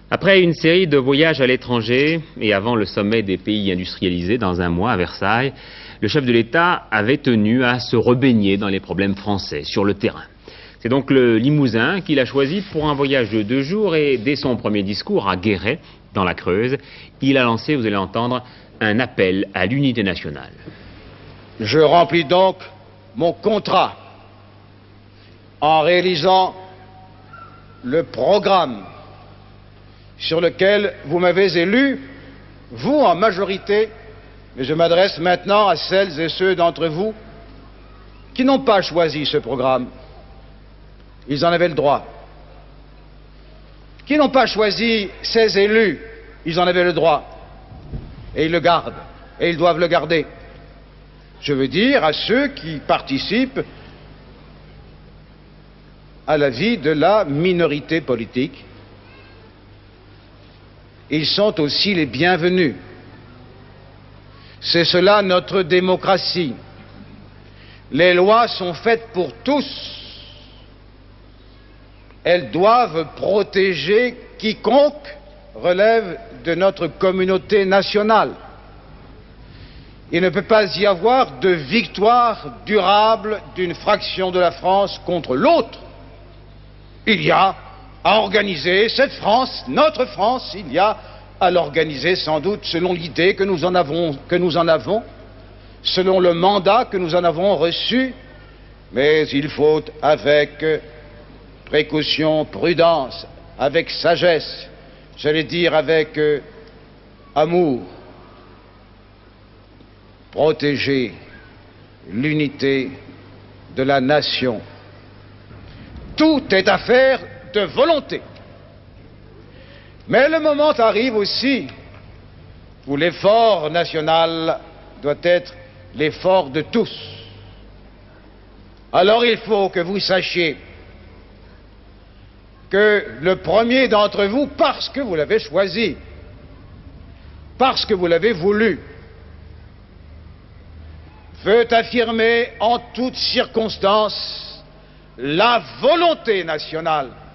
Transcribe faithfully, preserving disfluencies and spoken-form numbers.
Après une série de voyages à l'étranger et avant le sommet des pays industrialisés dans un mois à Versailles, le chef de l'État avait tenu à se rebaigner dans les problèmes français sur le terrain. C'est donc le Limousin qu'il a choisi pour un voyage de deux jours et dès son premier discours à Guéret, dans la Creuse, il a lancé, vous allez entendre, un appel à l'unité nationale. Je remplis donc mon contrat en réalisant le programme sur lequel vous m'avez élu, vous en majorité, mais je m'adresse maintenant à celles et ceux d'entre vous qui n'ont pas choisi ce programme. Ils en avaient le droit. Qui n'ont pas choisi ces élus, ils en avaient le droit. Et ils le gardent, et ils doivent le garder. Je veux dire à ceux qui participent à la vie de la minorité politique, ils sont aussi les bienvenus. C'est cela notre démocratie. Les lois sont faites pour tous. Elles doivent protéger quiconque relève de notre communauté nationale. Il ne peut pas y avoir de victoire durable d'une fraction de la France contre l'autre. Il y a à organiser cette France, notre France, il y a à l'organiser sans doute selon l'idée que nous en avons, que nous en avons, selon le mandat que nous en avons reçu, mais il faut avec précaution, prudence, avec sagesse, j'allais dire avec euh, amour, protéger l'unité de la nation. Tout est affaire de volonté. Mais le moment arrive aussi où l'effort national doit être l'effort de tous. Alors il faut que vous sachiez que le premier d'entre vous, parce que vous l'avez choisi, parce que vous l'avez voulu, veut affirmer en toutes circonstances la volonté nationale